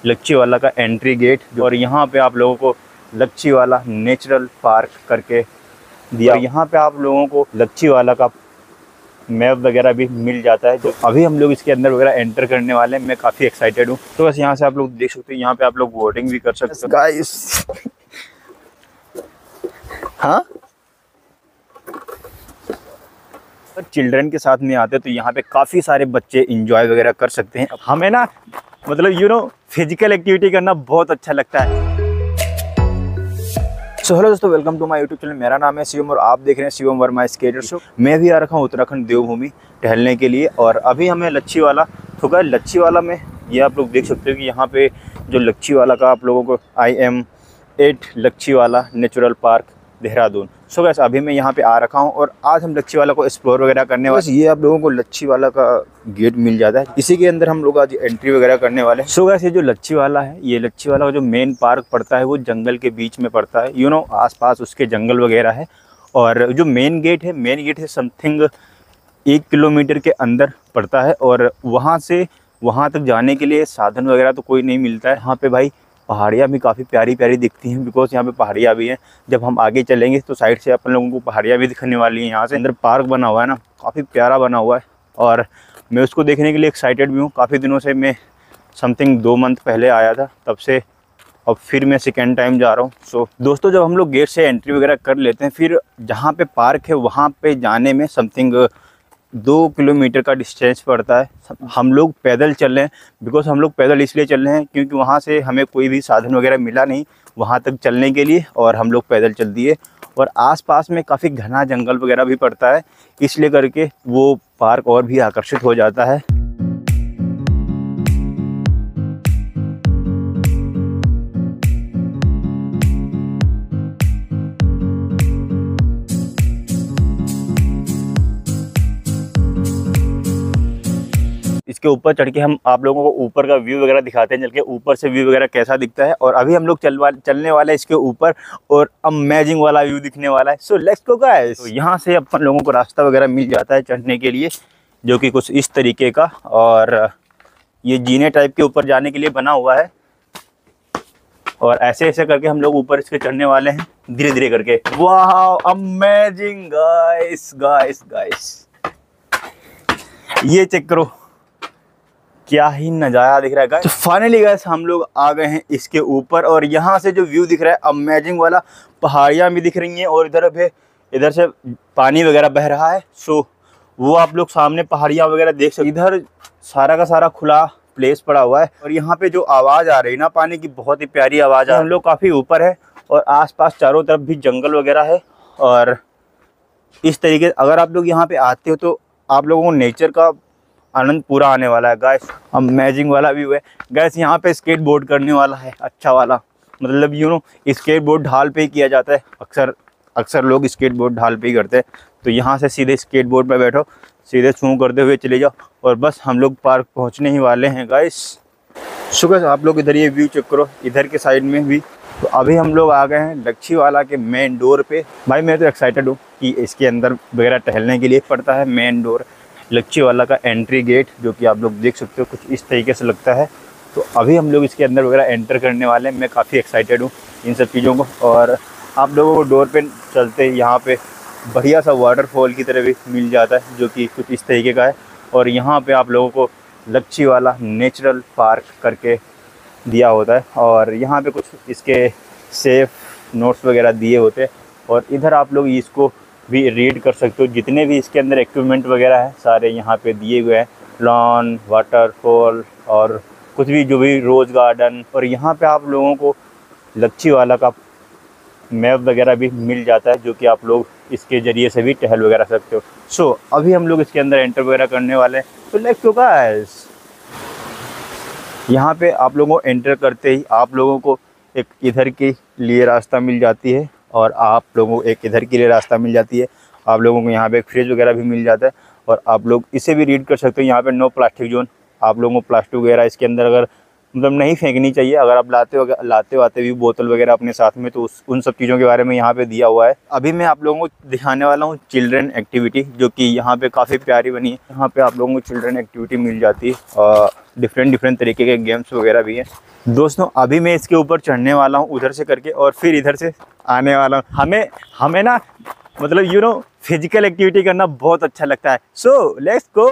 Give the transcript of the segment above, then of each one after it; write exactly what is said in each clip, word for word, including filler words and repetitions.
लच्छी वाला का entry gate. और यहाँ पे आप लोगों को लच्छी वाला नेचुरल पार्क करके दिया। और यहाँ पे आप लोगों को लच्छी वाला का मैप वगैरह भी मिल जाता है। जो अभी हम लोग इसके अंदर वगैरह एंटर करने वाले हैं, मैं काफ़ी एक्साइटेड हूँ। तो बस यहाँ से आप लोग देख सकते हैं, यहाँ पे आप लोग बोटिंग भी कर सकते हैं गाइस। हाँ, चिल्ड्रन के साथ में आते हैं तो यहाँ पे काफ़ी सारे बच्चे इंजॉय वगैरह कर सकते हैं। हमें ना मतलब यू नो फिजिकल एक्टिविटी करना बहुत अच्छा लगता है। सो हेलो दोस्तों, welcome to my YouTube channel. मेरा नाम है शिवम और आप देख रहे हैं शिवम वर्मा स्केटर शो। मैं भी आ रखा हूँ उत्तराखंड देवभूमि टहलने के लिए। और अभी हमें लच्छी वाला तो गाइस लच्छी वाला में ये आप लोग देख सकते हो कि यहाँ पे जो लच्छी वाला का आप लोगों को I am at Lachhiwala natural park Dehradun. So guys अभी मैं यहाँ पे आ रखा हूँ और आज हम लच्छी वाला को एक्सप्लोर वगैरह करने वाले। ये आप लोगों को लच्छी वाला का गेट मिल जाता है, इसी के अंदर हम लोग आज एंट्री वगैरह करने वाले हैं। सो गैस ये जो लच्छी वाला है, ये लच्छी वाला का जो मेन पार्क पड़ता है वो जंगल के बीच में पड़ता है। यू नो आसपास उसके जंगल वगैरह है। और जो मेन गेट है मेन गेट है समथिंग एक किलोमीटर के अंदर पड़ता है। और वहाँ से वहाँ तक जाने के लिए साधन वगैरह तो कोई नहीं मिलता है। यहाँ पे भाई पहाड़ियाँ भी काफ़ी प्यारी प्यारी दिखती हैं, बिकॉज यहाँ पे पहाड़ियाँ भी हैं। जब हम आगे चलेंगे तो साइड से अपन लोगों को पहाड़ियाँ भी दिखने वाली हैं। यहाँ से अंदर पार्क बना हुआ है ना, काफ़ी प्यारा बना हुआ है और मैं उसको देखने के लिए एक्साइटेड भी हूँ। काफ़ी दिनों से मैं समथिंग दो मंथ पहले आया था, तब से अब फिर मैं सेकेंड टाइम जा रहा हूँ। सो दोस्तों, जब हम लोग गेट से एंट्री वगैरह कर लेते हैं, फिर जहाँ पे पार्क है वहाँ पे जाने में समथिंग दो किलोमीटर का डिस्टेंस पड़ता है। हम लोग पैदल चल रहे हैं, बिकॉज हम लोग पैदल इसलिए चल रहे हैं क्योंकि वहाँ से हमें कोई भी साधन वगैरह मिला नहीं वहाँ तक चलने के लिए, और हम लोग पैदल चल दिए। और आसपास में काफ़ी घना जंगल वगैरह भी पड़ता है, इसलिए करके वो पार्क और भी आकर्षित हो जाता है। इसके ऊपर चढ़ के हम आप लोगों को ऊपर का व्यू वगैरह दिखाते हैं, चल के ऊपर से व्यू वगैरह कैसा दिखता है। और अभी हम लोग चल चलने वाले हैं इसके ऊपर और अमेजिंग वाला व्यू दिखने वाला है। So let's go guys. तो यहाँ से अपन लोगों को रास्ता वगैरह मिल जाता है चढ़ने के लिए, जो कि कुछ इस तरीके का, और ये जीने टाइप के ऊपर जाने के लिए बना हुआ है। और ऐसे ऐसे करके हम लोग ऊपर इसके चढ़ने वाले हैं धीरे धीरे करके। वाह अमेजिंग गाइस गाइस गाइस, ये चेक करो क्या ही नज़ारा दिख रहा है गाइस। तो फाइनली गाइस हम लोग आ गए हैं इसके ऊपर, और यहाँ से जो व्यू दिख रहा है अमेजिंग वाला, पहाड़ियाँ भी दिख रही हैं और इधर भी इधर से पानी वगैरह बह रहा है। सो वो आप लोग सामने पहाड़ियाँ वगैरह देख सकते। इधर सारा का सारा खुला प्लेस पड़ा हुआ है, और यहाँ पे जो आवाज़ आ रही है ना पानी की, बहुत ही प्यारी आवाज़ है। हम लोग काफ़ी ऊपर है और आसपास चारों तरफ भी जंगल वगैरह है। और इस तरीके अगर आप लोग यहाँ पे आते हो तो आप लोगों को नेचर का आनंद पूरा आने वाला है गाइस। अमेजिंग वाला व्यू है गाइस। यहाँ पे स्केट बोर्ड करने वाला है, अच्छा वाला, मतलब यू नो स्केट बोर्ड ढाल पे ही किया जाता है। अक्सर अक्सर लोग स्केट बोर्ड ढाल पे ही करते हैं। तो यहाँ से सीधे स्केट बोर्ड पे बैठो, सीधे स्विम करते हुए चले जाओ, और बस हम लोग पार्क पहुँचने ही वाले हैं गाइस। सो गाइस आप लोग इधर ये व्यू चेक करो, इधर के साइड में भी। तो अभी हम लोग आ गए हैं लच्छी वाला के मेन डोर पे। भाई मैं तो एक्साइटेड हूँ कि इसके अंदर वगैरह टहलने के लिए पड़ता है मेन डोर, लच्छी वाला का एंट्री गेट, जो कि आप लोग देख सकते हो कुछ इस तरीके से लगता है। तो अभी हम लोग इसके अंदर वगैरह एंटर करने वाले हैं। मैं काफ़ी एक्साइटेड हूँ इन सब चीज़ों को। और आप लोगों को डोर पे चलते यहाँ पे बढ़िया सा वाटरफॉल की तरह भी मिल जाता है, जो कि कुछ इस तरीके का है। और यहाँ पे आप लोगों को लच्छी वाला नेचुरल पार्क करके दिया होता है, और यहाँ पे कुछ इसके सेफ नोट्स वगैरह दिए होते हैं। और इधर आप लोग इसको भी रीड कर सकते हो, जितने भी इसके अंदर इक्विपमेंट वगैरह है सारे यहाँ पे दिए हुए हैं। लॉन, वाटरफॉल और कुछ भी जो भी रोज़ गार्डन। और यहाँ पे आप लोगों को लच्छी वाला का मैप वगैरह भी मिल जाता है, जो कि आप लोग इसके ज़रिए से भी टहल वगैरह सकते हो। सो so, अभी हम लोग इसके अंदर एंटर वगैरह करने वाले हैं। तो लेट्स गो गाइस। यहाँ पे आप लोगों को एंटर करते ही आप लोगों को एक इधर के लिए रास्ता मिल जाती है, और आप लोगों को एक इधर के लिए रास्ता मिल जाती है। आप लोगों को यहाँ पे एक फ्रिज वगैरह भी मिल जाता है, और आप लोग इसे भी रीड कर सकते हो। यहाँ पे नो प्लास्टिक जोन, आप लोगों को प्लास्टिक वगैरह इसके अंदर अगर मतलब नहीं फेंकनी चाहिए। अगर आप लाते हो लाते हो आते भी बोतल वगैरह अपने साथ में, तो उस उन सब चीज़ों के बारे में यहाँ पे दिया हुआ है। अभी मैं आप लोगों को दिखाने वाला हूँ चिल्ड्रन एक्टिविटी, जो कि यहाँ पे काफ़ी प्यारी बनी है। यहाँ पे आप लोगों को चिल्ड्रन एक्टिविटी मिल जाती है और डिफरेंट डिफरेंट तरीके के गेम्स वगैरह भी हैं। दोस्तों अभी मैं इसके ऊपर चढ़ने वाला हूँ उधर से करके, और फिर इधर से आने वाला हूँ। हमें हमें ना मतलब यू नो फिजिकल एक्टिविटी करना बहुत अच्छा लगता है। So let's go.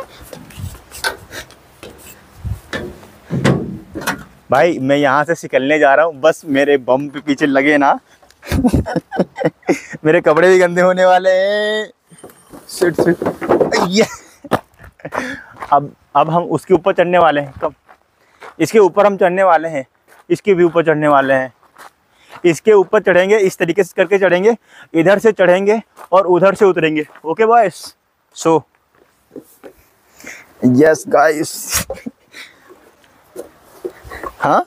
भाई मैं यहाँ से निकलने जा रहा हूँ, बस मेरे बम पे पीछे लगे ना। मेरे कपड़े भी गंदे होने वाले हैं। सिट सिट ये अब अब हम उसके ऊपर चढ़ने वाले हैं। कब? इसके ऊपर हम चढ़ने वाले हैं, इसके भी ऊपर चढ़ने वाले हैं। इसके ऊपर चढ़ेंगे, इस तरीके से करके चढ़ेंगे, इधर से चढ़ेंगे और उधर से उतरेंगे। Okay boys, so yes guys. हाँ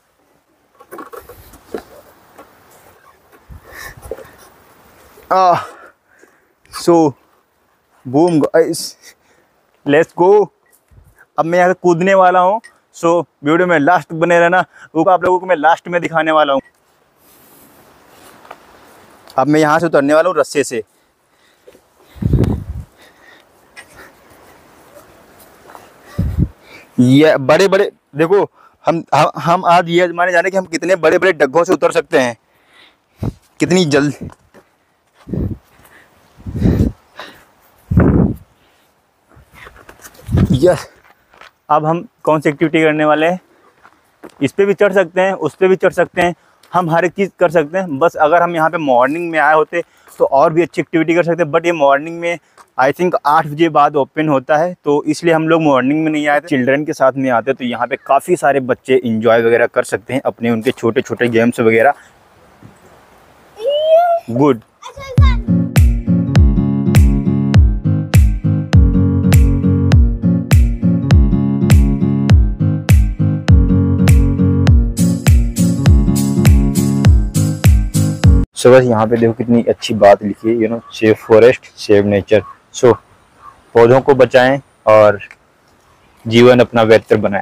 आ so boom guys, let's go. अब मैं यहाँ से कूदने वाला हूँ। सो वीडियो में लास्ट बने रहना, वो आप लोगों को मैं लास्ट में दिखाने वाला हूँ। अब मैं यहाँ से उतरने वाला हूँ रस्से से। ये बड़े बड़े देखो, हम हम आज ये माने जाने कि हम कितने बड़े बड़े डग्गों से उतर सकते हैं, कितनी जल्द। यस, अब हम कौन सी एक्टिविटी करने वाले हैं? इस पे भी चढ़ सकते हैं, उस पे भी चढ़ सकते हैं, हम हर एक चीज़ कर सकते हैं। बस अगर हम यहाँ पे मॉर्निंग में आए होते तो और भी अच्छी एक्टिविटी कर सकते हैं, बट ये मॉर्निंग में आई थिंक आठ बजे बाद ओपन होता है, तो इसलिए हम लोग मॉर्निंग में नहीं आए थे। चिल्ड्रन के साथ में आते तो यहाँ पे काफ़ी सारे बच्चे इंजॉय वगैरह कर सकते हैं अपने उनके छोटे छोटे गेम्स वगैरह। गुड। सो बस यहाँ पे देखो कितनी अच्छी बात लिखी है, you know save forest save nature. So पौधों को बचाएं और जीवन अपना बेहतर बनाएं।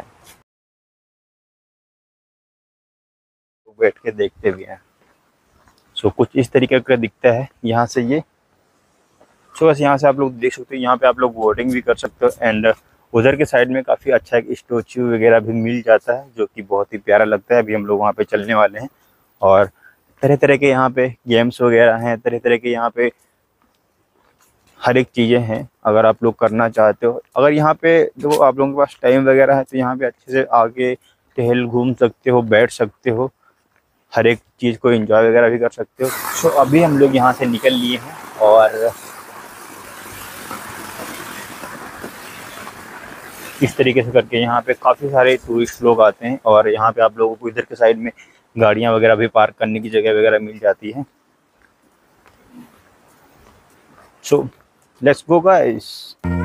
तो बैठ के देखते भी हैं। सो कुछ इस तरीके का दिखता है यहाँ से ये। सो बस यहाँ से आप लोग देख सकते हो, यहाँ पे आप लोग बोटिंग भी कर सकते हो। एंड उधर के साइड में काफ़ी अच्छा एक स्टैचू वगैरह भी मिल जाता है, जो कि बहुत ही प्यारा लगता है। अभी हम लोग वहाँ पे चलने वाले हैं और तरह तरह के यहाँ पे गेम्स वगैरह हैं, तरह तरह के यहाँ पे हर एक चीज़ें हैं। अगर आप लोग करना चाहते हो, अगर यहाँ पे जो आप लोगों के पास टाइम वगैरह है, तो यहाँ पे अच्छे से आके टहल घूम सकते हो, बैठ सकते हो, हर एक चीज़ को एंजॉय वगैरह भी कर सकते हो। सो अभी हम लोग यहाँ से निकल लिए हैं और इस तरीके से करके यहाँ पे काफ़ी सारे टूरिस्ट लोग आते हैं, और यहाँ पे आप लोगों को इधर के साइड में गाड़ियाँ वगैरह भी पार्क करने की जगह वगैरह मिल जाती है। So let's go guys.